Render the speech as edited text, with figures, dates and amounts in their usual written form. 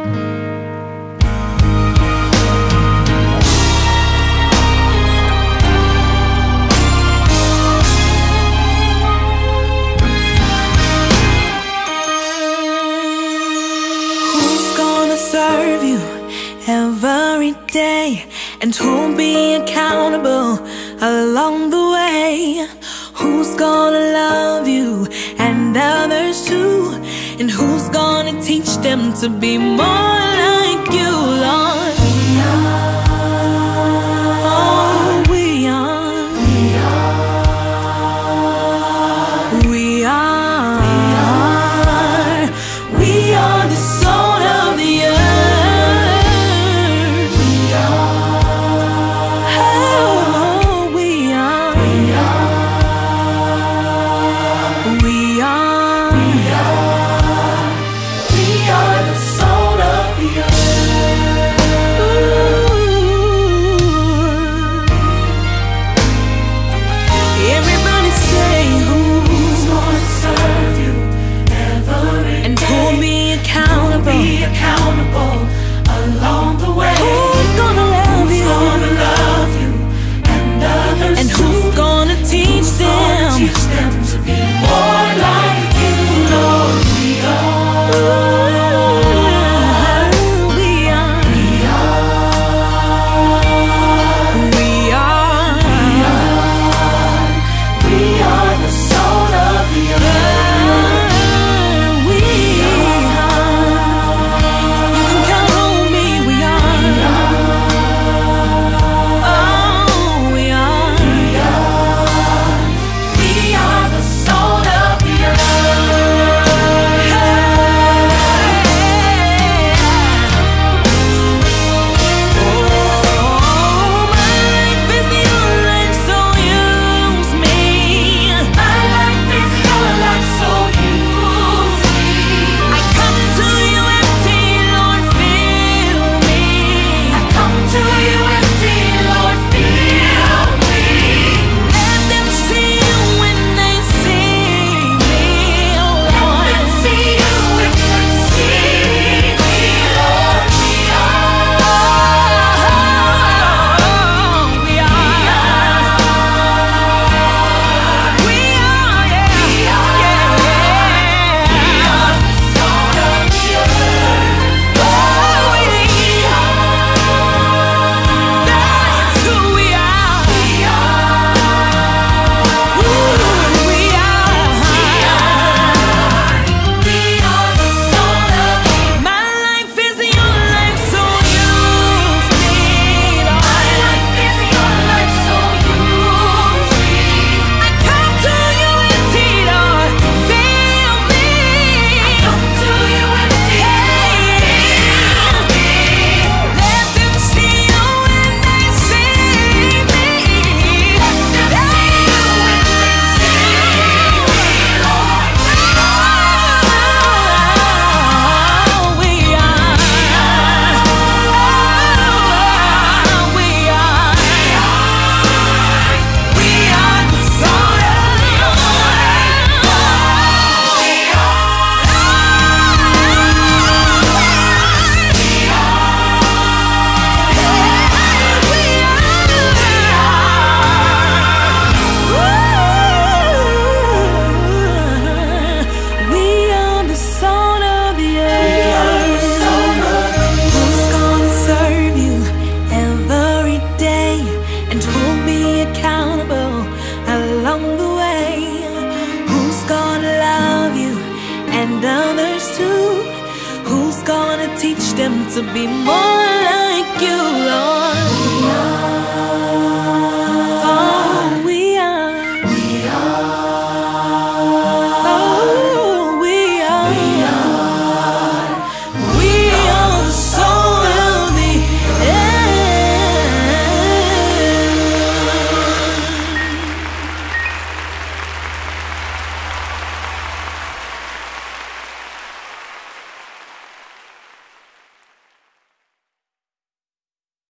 Serve you every day, and who'll be accountable along the way? Who's gonna love you and others too? And who's gonna teach them to be more like you, Lord? We are. Oh, we are. We are. We are the salt of the earth. Be accountable along the way. Who's gonna love you? Who's gonna love you and others and who's too? Gonna teach them? Teach them to be more like you, Lord. We are. We are. We are. We are the salt of the earth. Others too. Who's gonna teach them to be more like you, Lord?